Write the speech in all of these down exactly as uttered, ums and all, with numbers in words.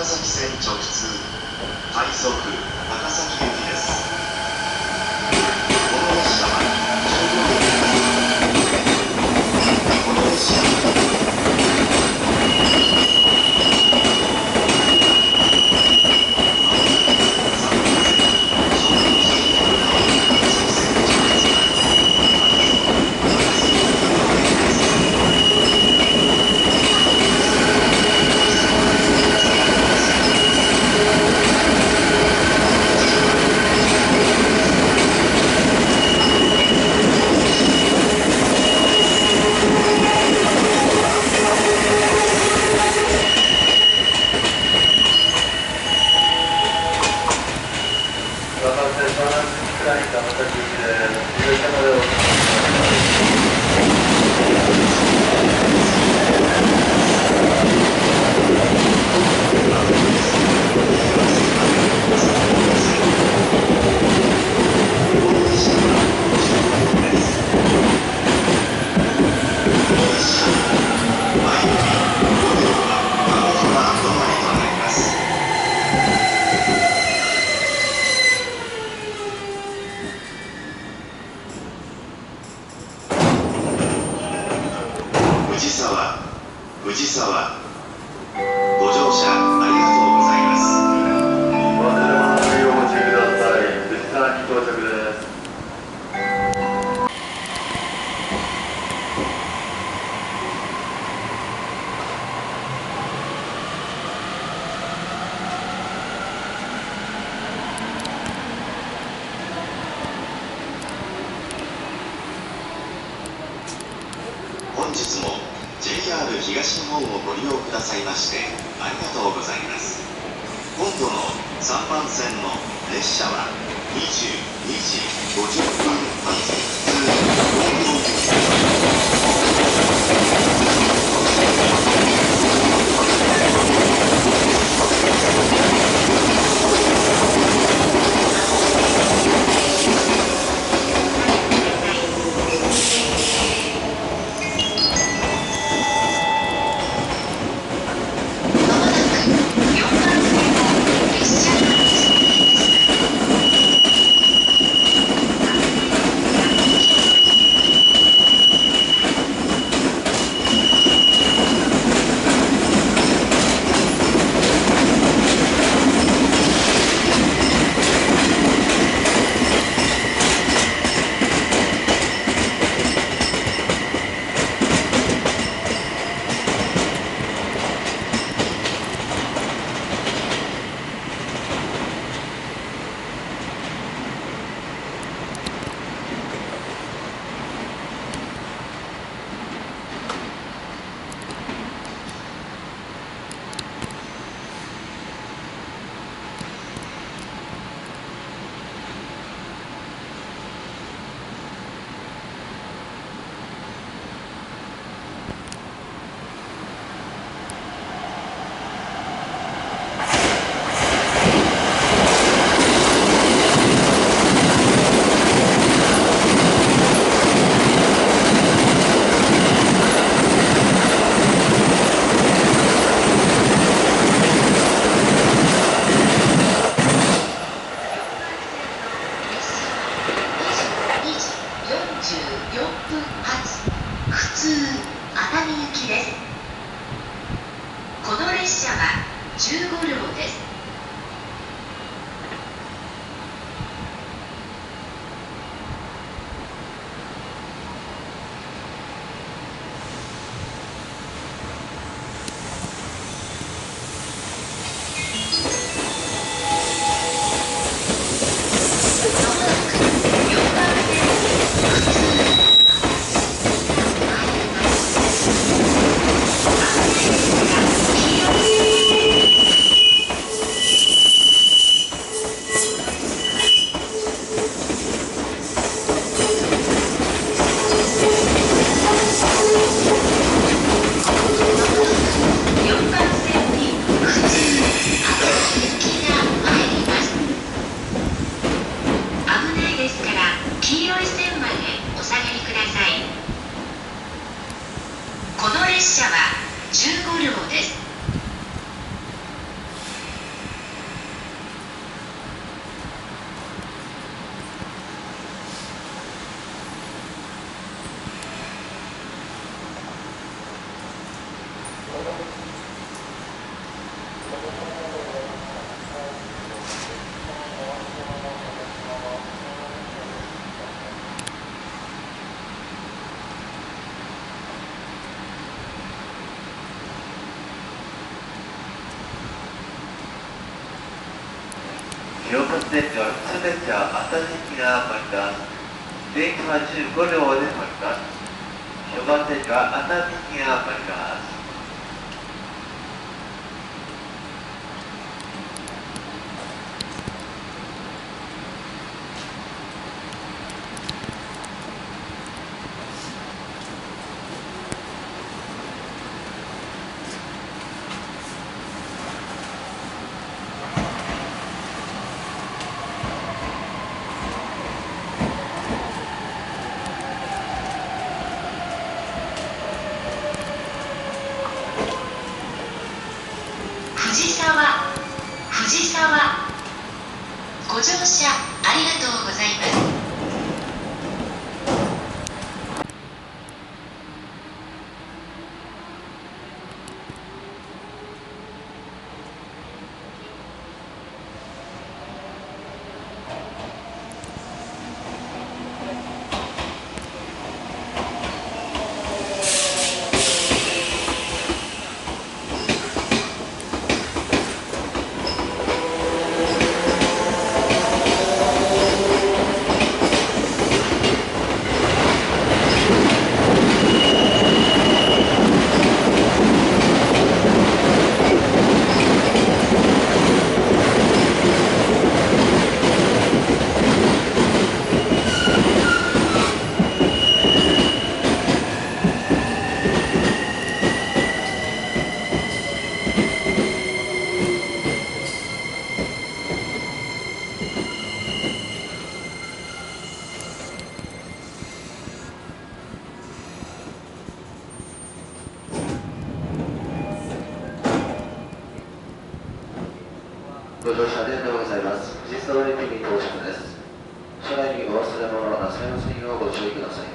崎線直通快速高崎行きです。この列車はじゅうご両この列車藤沢、藤沢、ご乗車ありがとうございます。 お忘れ物のないようお待ちください。藤沢に到着です。 本日も ジェイアール 東日本をご利用くださいましてありがとうございます。今度のさんばん線の列車はにじゅうにじごじゅっぷん発普通東京行きですじゅうご両です。この列車はじゅうご両です。 評価ステージはすべては新しいが参ります。電気はじゅうごりょうで参ります。評価ステージは新しいが参ります。 藤沢、藤沢、ご乗車ありがとうございます。 ご乗車ありがとうございます。藤沢駅に到着です。車内にお忘れ物なさいませんようご注意ください。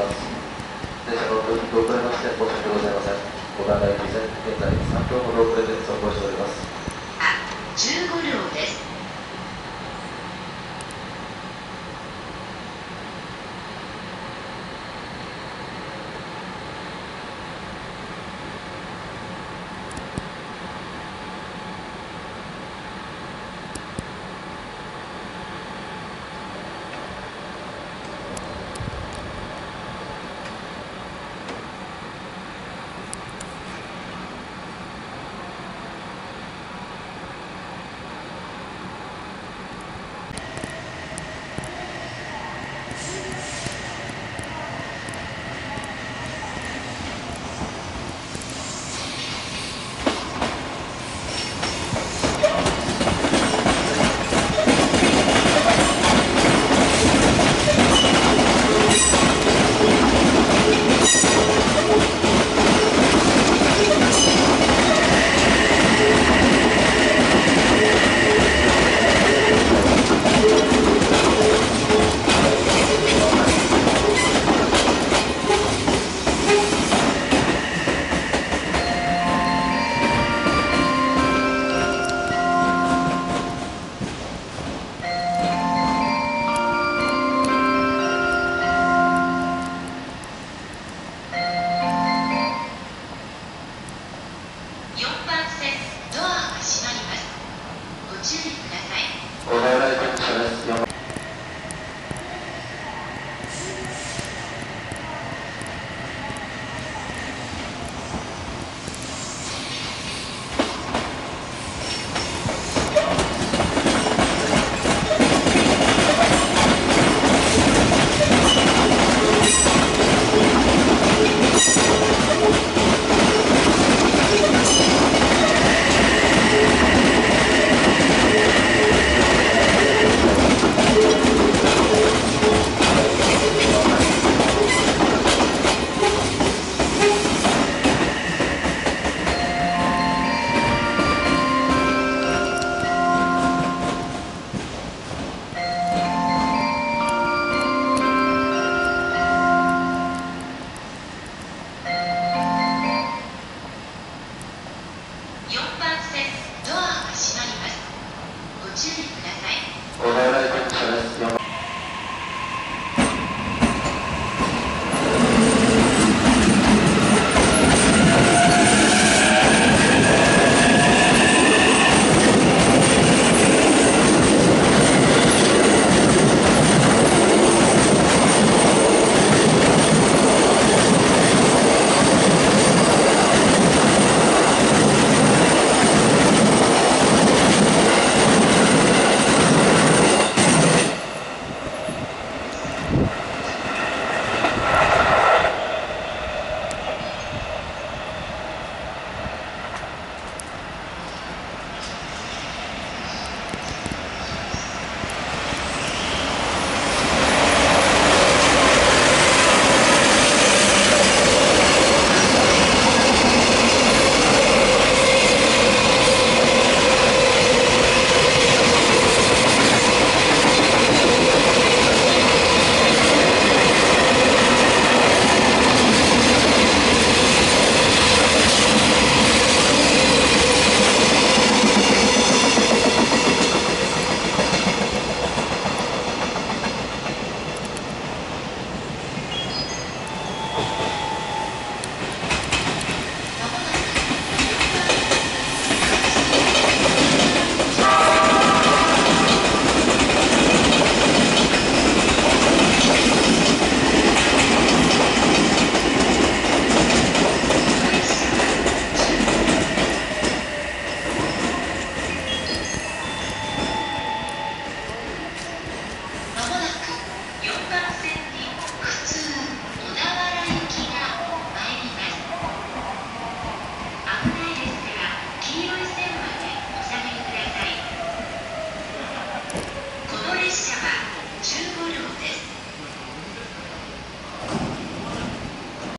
ご案内以前、現在さんぷんほど遅れです。